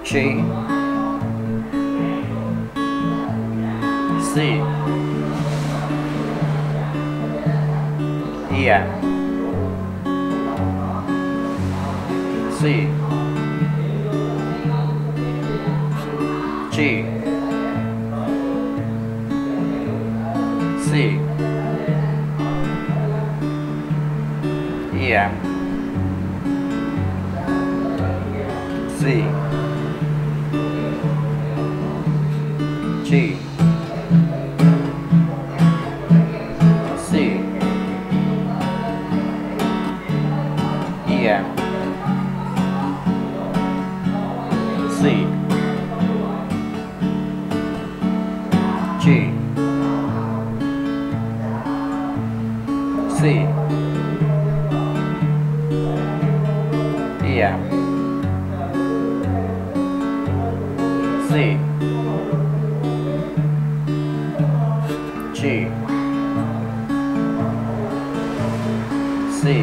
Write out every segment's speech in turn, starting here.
G, C, E, F, C, G, C, E, F, C, G, C, E, F, C, G, C, E, F, C, G, C,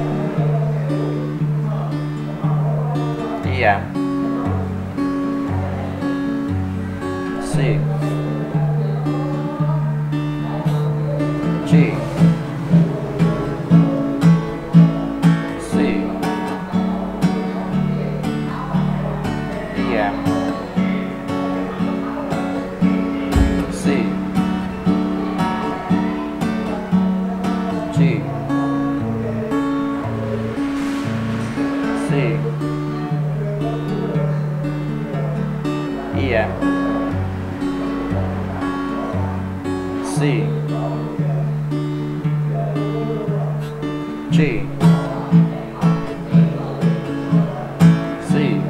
E, F, C, G, C, E, F, C, G, C, E, F, C, G, C,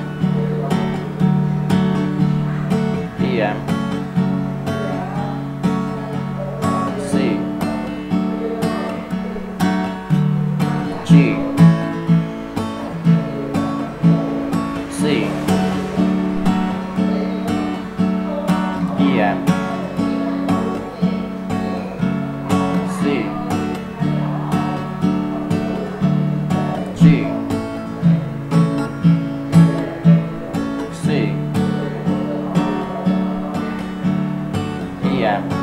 E, F, C, G, C, E, F, C, G, C, E, F,